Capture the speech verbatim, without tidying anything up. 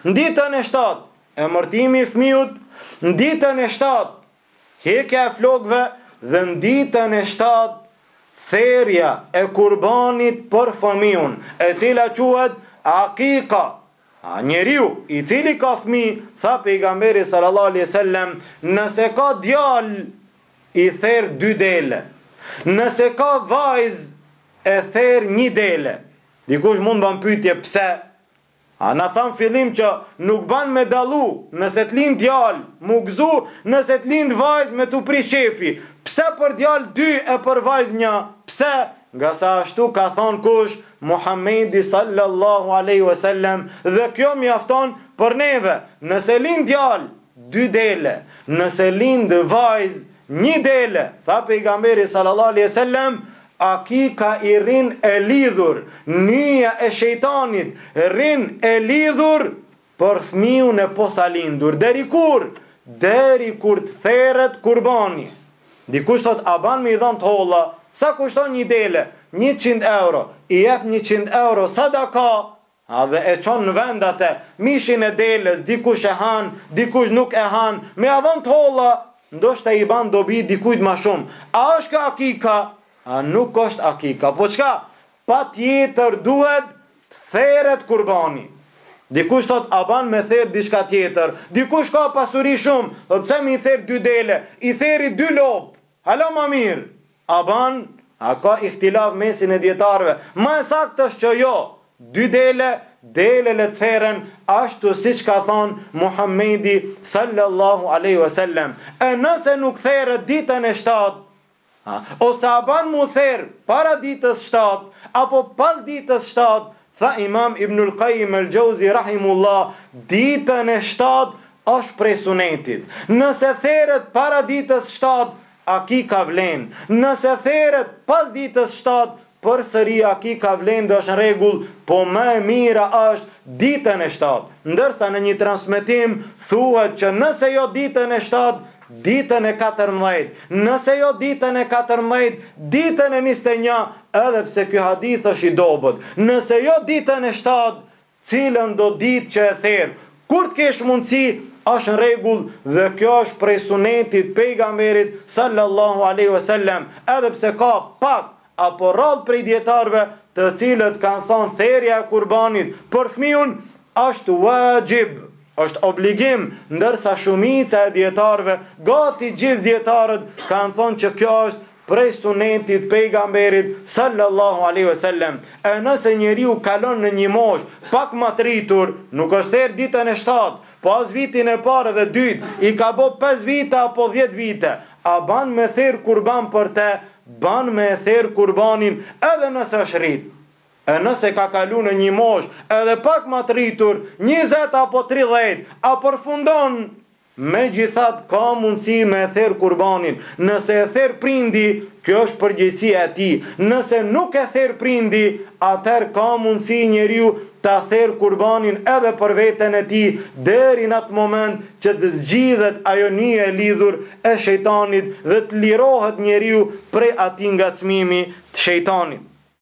Në ditën e shtatë, emërtimi i fëmijët, në ditën e shtatë, hekja e flokëve dhe në ditën e shtatë, therja e kurbanit për fëmijën, e cila quhet akika. A njeriu i cili ka fëmijë, tha pejgamberi sallallahu alaihi wasallam, nëse ka djalë i therr dy dele, nëse ka vajzë e therr një dele. Dikush mund ban pyetje pse? A na tham fillim që nuk ban me dallu, nëse të lind djalë, mu gëzu, nëse të lind vajzë me tu prish shefi. Pse për djalë dy e për vajzë një? Pse? Nga sa ashtu ka thonë kush? Muhamedi sallallahu alaihi wasallam, dhe kjo mjafton për neve. Nëse lind djalë, dy dele, nëse lind vajzë një dele, tha pejgamberi sallallahu alaihi wasallam, akika i rin e lidhur, nija e shejtanit rin e lidhur për fëmijën e posa lindur. Deri kur? Deri kur të theret kurbani. Dikush thot, a ban me i dhënë të holla, sa kushton një dele? njëqind euro. I jep njëqind euro sadaka, a dhe e qonë në vendate, mishin e deles, dikush e han, dikush nuk e han, me a dhënë të holla, ndoshta i ban dobi dikujt ma shumë. A është ka akika? A nuk është akika, po qka? Pa tjetër duhet theret kurbani. Dikush thot, a ban me therë diçka tjetër, dikush ka pasuri shumë, dhe pse mi therë dy dele, i theri dy lopë, hala ma mirë. A ban, a ka ihtilaf mesin e djetarve, ma e sakt është që jo, dy dele, dele le të theren, ashtu si që ka thonë Muhammedi sallallahu aleyhi wasallam. E nëse nuk theret ditën e shtatë, Ha, ose a ban mu therë para ditës shtatë, apo pas ditës shtatë, tha imam Ibnul Qayyim el-Jauzi rahimullah, ditën e shtatë është prej sunetit. Nëse theret para ditës shtatë, akika vlen. Nëse theret pas ditës shtatë, për sëri akika vlen dhe është në regull, po më e mira është ditën e shtatë. Ndërsa në një transmetim thuhet që nëse jo ditën e shtatë, ditën e katërmbëdhjetë, nëse jo ditën e katërmbëdhjetë, ditën e njëzet e një, edhe pse ky hadith është i dobët. Nëse jo ditën e shtatë, cilën do ditë që e therr, kur të kesh mundësi, është në rregull dhe kjo është prej sunetit pejgamberit sallallahu alaihi wasallam, edhe pse ka pak apo rrallë prej dietarëve, të cilët kanë thënë therrja e kurbanit për fëmijën është wajib, është obligim, ndërsa shumica e dietarëve, gati gjithë dietarët kanë thonë që kjo është prej sunetit pejgamberit sallallahu alaihi wasallam. E nëse njeriu kalon në një moshë pak më të rritur, nuk është therr ditën e shtatë, po as vitin e parë dhe dytë, i ka bë pesë vite apo dhjetë vite, a ban me therr kurban për te, ban me therr kurbanin edhe nëse është rrit. E nëse ka kalu në një mosh edhe pak më të rritur, njëzet apo tridhjetë, a përfundon, me gjithat ka mundësi me e therr kurbanin. Nëse e therr prindi, kjo është përgjegjësia e tij. Nëse nuk e therr prindi, atëherë ka mundësi njeriu ta therr kurbanin edhe për veten e tij, deri në atë moment që të zgjidhet ajo nije e lidhur e shejtanit dhe të lirohet njeriu prej atij ngacmimi të shejtanit.